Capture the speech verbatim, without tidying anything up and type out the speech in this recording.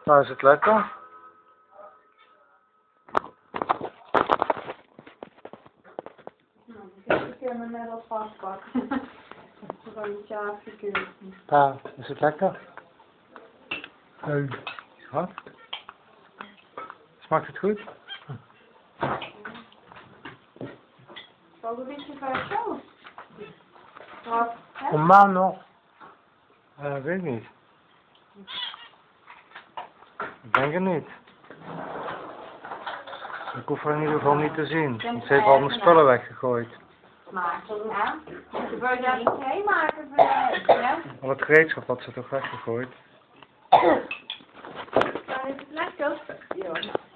Nou, is het lekker? Nou, ik heb hem net al vastpakken. Rondje afgekeurd. Pa, is het lekker? Nee. Wat? Smaakt het goed? Zal een beetje van zo? Wat? Een maand nog? Uh, weet ik niet. Ik denk het niet. Ik hoef er in ieder geval niet te zien. Want ze heeft al mijn spullen weggegooid. Maken, ja? Je wil je daar niet heen maken voor ja? Al het gereedschap had ze toch weggegooid? Dan is het lekker. Ja.